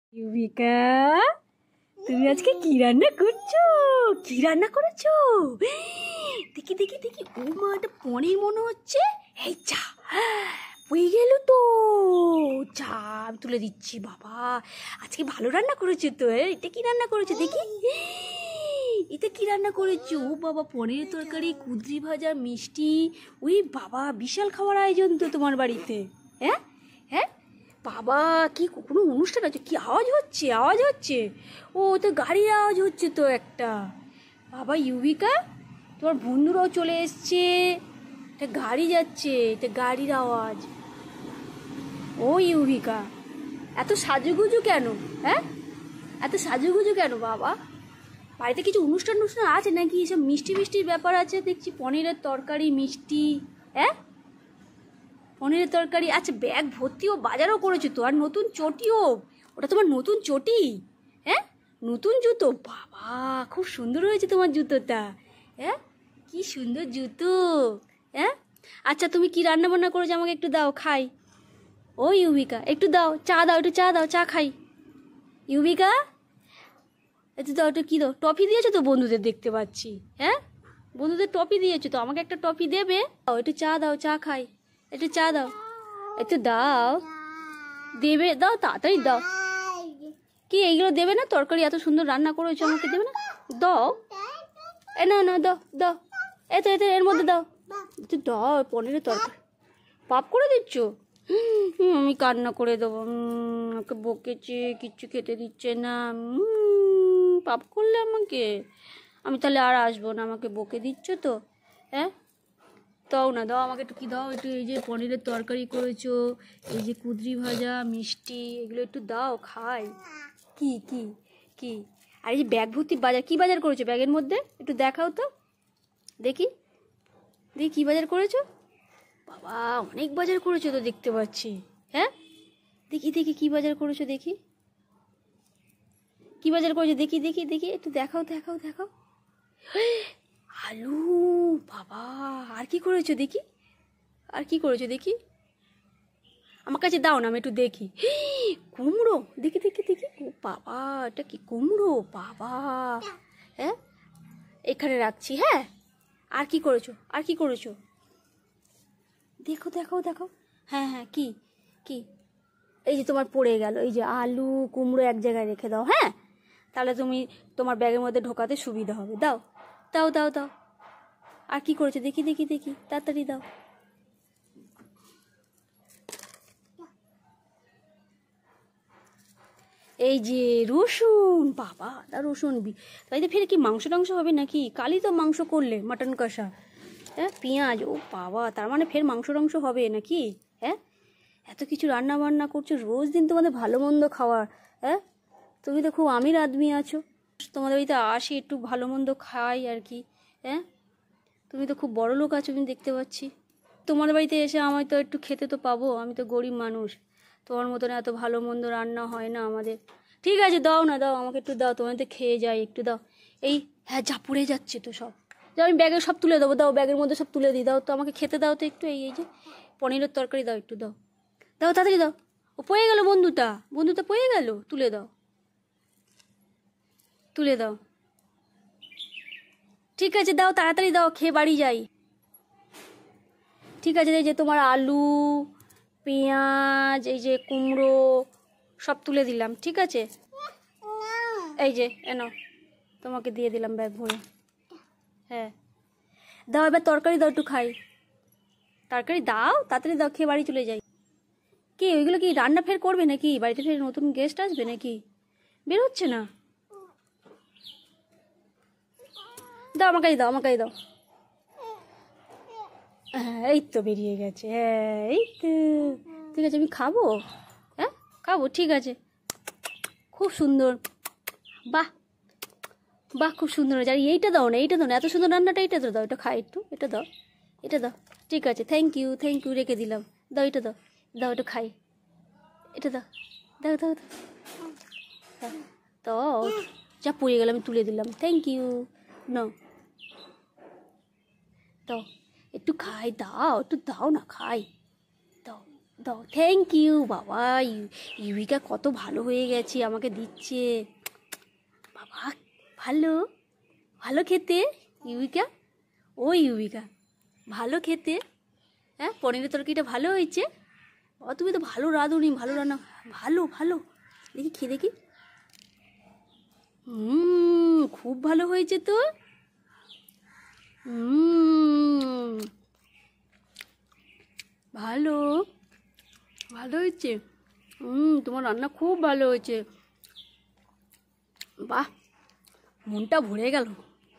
ইউবিকা, তুমি আজকে কি রান্না করছো? কি রান্না করেছো? দেখি দেখি দেখি, ও মা, এটা পনির মনে হচ্ছে। এই চা হয়ে গেল তো। চা আমি তুলে দিচ্ছি। বাবা, আজকে ভালো রান্না করেছো তো। এটা কি রান্না করেছো দেখি? এটা কি রান্না করেছো? ও বাবা, পনিরের তরকারি, কুঁদরি ভাজা, মিষ্টি। ওই বাবা, বিশাল খাওয়ার আয়োজন তো তোমার বাড়িতে। হ্যাঁ হ্যাঁ বাবা, কি কোনো অনুষ্ঠান আছে? কি আওয়াজ হচ্ছে? আওয়াজ হচ্ছে? ও তো গাড়ির আওয়াজ হচ্ছে তো একটা। বাবা ইউবিকা, তোমার বন্ধুরাও চলে এসছে। এটা গাড়ি যাচ্ছে, এটা গাড়ির আওয়াজ। ও ইউবিকা, এত সাজুগুজু কেন? হ্যাঁ, এত সাজুগুজু কেন বাবা? বাড়িতে কিছু অনুষ্ঠান আছে নাকি? এসব মিষ্টি মিষ্টির ব্যাপার আছে দেখছি। পনিরের তরকারি, মিষ্টি। হ্যাঁ, পনিরের তরকারি। আচ্ছা, ব্যাগ ভর্তিও বাজারও করেছো তো, আর নতুন চটিও। ওটা তোমার নতুন চটি? হ্যাঁ, নতুন জুতো। বাবা, খুব সুন্দর হয়েছে তোমার জুতোটা। হ্যাঁ, কি সুন্দর জুতো। হ্যাঁ, আচ্ছা, তুমি কি রান্না বান্না করেছো? আমাকে একটু দাও, খাই। ও ইউবিকা, একটু দাও, চা দাও, একটু চা দাও, চা খাই। ইউবিকা, একটু দাও, একটু কী দাও? টফি দিয়েছো তো বন্ধুদের, দেখতে পাচ্ছি। হ্যাঁ, বন্ধুদের টফি দিয়েছো তো, আমাকে একটা টফি দেবে? একটু চা দাও, চা খাই। একটু চা দাও, একটু দাও। দেবে? দাও, তাড়াতাড়ি দাও। কি এইগুলো দেবে না? তরকারি এত সুন্দর রান্না করেছো, আমাকে দেবে না? দাও। এ না না, দাও দাও। এতে এতে এর মধ্যে দাও, একটু দাও। পনিরের তরকারি পাপ করে দিচ্ছ? আমি কান্না করে দেবো। ওকে বকেছে, কিচ্ছু খেতে দিচ্ছে না। পাপ করলে আমাকে। আমি তাহলে আর আসবো না, আমাকে বকে দিচ্ছ তো। হ্যাঁ, দাও না, দাও আমাকে একটু। কি দাও একটু? এই যে পনিরের তরকারি করেছো, এই যে কুঁদরি ভাজা, মিষ্টি, এগুলো একটু দাও, খাই। কি কি কি? আর এই যে ব্যাগ ভর্তি বাজার, কি বাজার করেছো ব্যাগের মধ্যে? একটু দেখাও তো দেখি। দেখি কি বাজার করেছো। বাবা, অনেক বাজার করেছো তো দেখতে পাচ্ছি। হ্যাঁ, দেখি দেখি কি বাজার করেছো দেখি। কি বাজার করেছো দেখি দেখি দেখি, একটু দেখাও দেখাও দেখাও। আলু। বাবা, আর কি করেছো দেখি? আর কি করেছো দেখি? আমার কাছে দাও না, আমি একটু দেখি। কুমড়ো, দেখি দেখি দেখি। ও বাবা, এটা কি কুমড়ো? বাবা, হ্যাঁ, এখানে রাখছি। হ্যাঁ, আর কি করেছো? আর কি করেছো? দেখো দেখো দেখো। হ্যাঁ হ্যাঁ, কি কি? এই যে তোমার পড়ে গেল, এই যে আলু কুমড়ো এক জায়গায় রেখে দাও। হ্যাঁ, তাহলে তুমি তোমার ব্যাগের মধ্যে ঢোকাতে সুবিধা হবে। দাও দাও দাও দাও। আর কি করেছো দেখি দেখি দেখি, তাড়াতাড়ি দাও। এই যে রসুন। বাবা, দা রসুন। তাই তো, ফের কি মাংস টাংস হবে নাকি? কালই তো মাংস করলে, মাটন কষা। হ্যাঁ, পেঁয়াজ। ও বাবা, তার মানে ফের মাংস টাংস হবে নাকি? হ্যাঁ, এত কিছু রান্না বান্না করছো, রোজ দিন তোমাদের ভালো মন্দ খাওয়ার। হ্যাঁ, তুমি তো খুব আমির আদমি আছো। তোমাদের বাড়িতে আসি, একটু ভালো মন্দ খাই আর কি। হ্যাঁ, তুমি তো খুব বড় লোক আছো, আমি দেখতে পাচ্ছি। তোমাদের বাড়িতে এসে আমায় তো একটু খেতে তো পাবো। আমি তো গরিব মানুষ, তোমার মতন এত ভালো মন্দ রান্না হয় না আমাদের। ঠিক আছে, দাও না, দাও আমাকে একটু দাও, তোমাদের খেয়ে যাই, একটু দাও। এই, হ্যাঁ, যা পড়ে যাচ্ছে তো সব। যাও, আমি ব্যাগে সব তুলে দেবো। দাও, ব্যাগের মধ্যে সব তুলে দিই। দাও তো, আমাকে খেতে দাও তো একটু। এই এই যে পনিরের তরকারি দাও, একটু দাও। দাও, তাড়াতাড়ি দাও। ও পড়ে গেল, বন্ধুটা বন্ধুটা পড়ে গেল। তুলে দাও, তুলে দাও। ঠিক আছে, দাও, তাড়াতাড়ি দাও, খেয়ে বাড়ি যাই। ঠিক আছে, এই যে তোমার আলু, পেঁয়াজ, এই যে কুমড়ো, সব তুলে দিলাম। ঠিক আছে, এই যে এনো, তোমাকে দিয়ে দিলাম ব্যাগ ভরে। হ্যাঁ, দাও এবার তরকারি দাও, একটু খাই। তরকারি দাও, তাড়াতাড়ি দাও, খেয়ে বাড়ি চলে যাই। কি ওইগুলো কি রান্না ফের করবে নাকি? বাড়িতে ফের নতুন গেস্ট আসবে নাকি? বের হচ্ছে না। দাও, আমার কাছে দাও, আমার কাছে দাও। হ্যাঁ, এই তো বেরিয়ে গেছে। হ্যাঁ, এই তো। ঠিক আছে, আমি খাবো। হ্যাঁ, খাবো, ঠিক আছে। খুব সুন্দর। বাহ বাহ, খুব সুন্দর হয়েছে। আর এইটা দাও না, এইটা দাও না, এত সুন্দর রান্নাটা, এইটা তো দাও, এটা খাই একটু। এটা দাও, এটা দাও। ঠিক আছে, থ্যাংক ইউ, থ্যাংক ইউ, রেখে দিলাম। দাও, এটা দাও, দাও, একটু খাই। এটা দাও, দাও দাও দাও। দাও, দাও। যা পড়ে গেল, আমি তুলে দিলাম। Thank you. নাও, দাও, একটু খাই। দাও, একটু দাও না, খাই। দাও দাও, থ্যাংক ইউ বাবা। ইউবিকা কত ভালো হয়ে গেছে, আমাকে দিচ্ছে। বাবা ভালো, ভালো খেতে ইউবিকা। ও ইউবিকা ভালো খেতে। হ্যাঁ, পনিরের তরকারিটা ভালো হয়েছে। ও তুমি তো ভালো রাঁধুনি, ভালো রান্না, ভালো ভালো। দেখি খেয়ে দেখি। খুব ভালো হয়েছে তো। ভালো, ভালো হয়েছে। তোমার রান্না খুব ভালো হয়েছে। বাহ, মনটা ভরে গেল।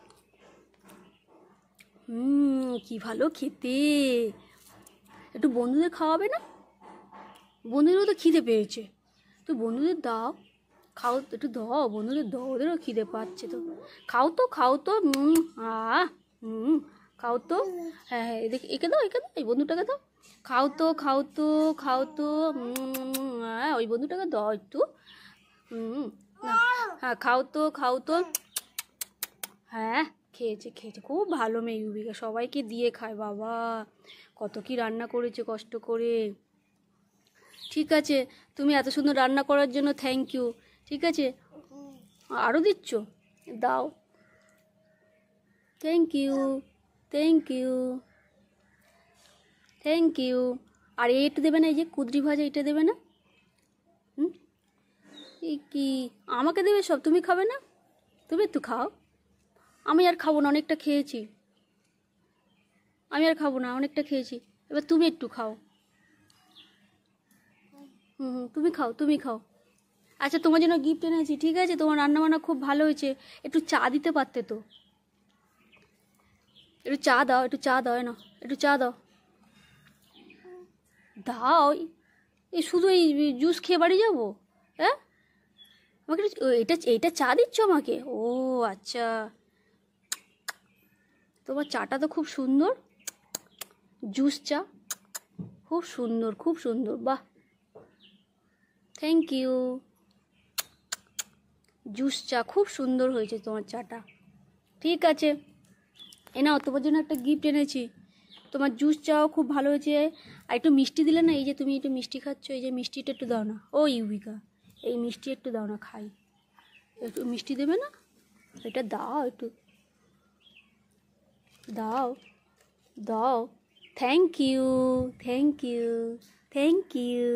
কি ভালো খেতে। একটু বন্ধুদের খাওয়াবে না? বন্ধুদেরও তো খিদে পেয়েছে। তো বন্ধুদের দাও, খাও, একটু দাও বন্ধুদের দাও, ওদেরও খিদে পাচ্ছে তো। খাও তো, খাও তো। খাও তো। হ্যাঁ হ্যাঁ, একে দাও, একে দাও, এই বন্ধুটাকে দাও। খাও তো, খাও তো, খাও তো। হ্যাঁ, ওই বন্ধুটাকে দাও একটু। হ্যাঁ, খাও তো, খাও তো। হ্যাঁ, খেয়েছে খেয়েছে, খুব ভালো মেয়ে ইউবিকা, সবাইকে দিয়ে খায়। বাবা কত কি রান্না করেছে কষ্ট করে। ঠিক আছে, তুমি এত সুন্দর রান্না করার জন্য থ্যাংক ইউ। ঠিক আছে, আরও দিচ্ছ, দাও। Thank you, thank you, thank you. আর এইটা দেবে না, এই যে কুদরি ভাজা, এটা দেবে না? এই কি আমাকে দেবে সব, তুমি খাবে না? তুমি একটু খাও। আমি আর খাবো না, অনেকটা খেয়েছি। আমি আর খাবো না, অনেকটা খেয়েছি। এবার তুমি একটু খাও। তুমি খাও, তুমি খাও। আচ্ছা, তোমার জন্য গিফট এনেছি, ঠিক আছে? তোমার রান্নাবান্না খুব ভালো হয়েছে। একটু চা দিতে পারতে তো। একটু চা দাও, একটু চা দাও না, একটু চা দাও। দাও। এই শুধু এই জুস খেয়ে বাড়ি যাবো? হ্যাঁ, আমাকে এটা এইটা চা দিচ্ছ আমাকে? ও আচ্ছা, তোমার চাটা তো খুব সুন্দর, জুস চা, খুব সুন্দর, খুব সুন্দর। বাহ, থ্যাংক ইউ। জুস চা খুব সুন্দর হয়েছে তোমার চাটা। ঠিক আছে, এ নাও, তোমার জন্য একটা গিফট এনেছি। তোমার জুস চাও খুব ভালো হয়েছে। আর একটু মিষ্টি দিলে না, এই যে তুমি একটু মিষ্টি খাচ্ছ, এই যে মিষ্টিটা একটু দাও না। ও ইউবিকা, এই মিষ্টি একটু দাও না, খাই। একটু মিষ্টি দেবে না? এটা দাও, একটু দাও, দাও। Thank you, thank you, thank you.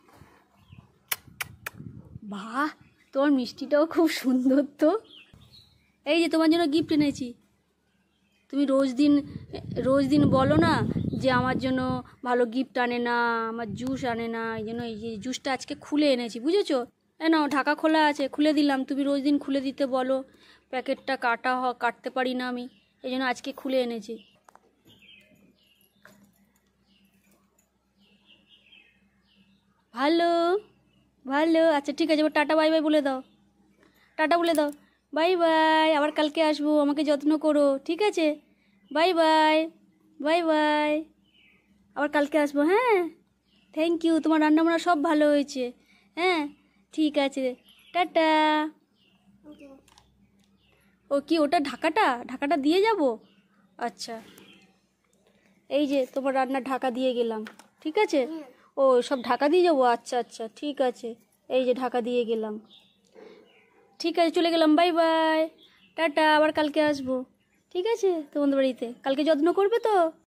বাহ, তোমার মিষ্টিটাও খুব সুন্দর তো। এই যে তোমার জন্য গিফট এনেছি। তুমি রোজ দিন বলো না যে আমার জন্য ভালো গিফট আনে না, আমার জুস আনে না। এই জন্য এই যে জুসটা আজকে খুলে এনেছি, বুঝেছো? নাও, ঢাকা খোলা আছে, খুলে দিলাম। তুমি রোজ দিন খুলে দিতে বলো, প্যাকেটটা কাটতে পারি না আমি, এই জন্য আজকে খুলে এনেছি। ভালো, ভালো। আচ্ছা ঠিক আছে, এবার টাটা বাই বাই বলে দাও। টাটা বলে দাও। বাই বাই, আবার কালকে আসবো, আমাকে যত্ন করো, ঠিক আছে? বাই বাই, বাই বাই, আবার কালকে আসবো। হ্যাঁ, থ্যাংক ইউ, তোমার রান্নাবান্না সব ভালো হয়েছে। হ্যাঁ, ঠিক আছে, টাটা। ও কি, ওটা ঢাকাটা দিয়ে যাব? আচ্ছা, এই যে তোমার রান্নার ঢাকা দিয়ে গেলাম, ঠিক আছে? ও সব ঢাকা দিয়ে যাবো? আচ্ছা আচ্ছা, ঠিক আছে, এই যে ঢাকা দিয়ে গেলাম। ঠিক আছে, চলে গেলাম, বাই বাই, টাটা, আবার কালকে আসবো, ঠিক আছে? তোমাদের বাড়িতে কালকে যত্ন করবে তো?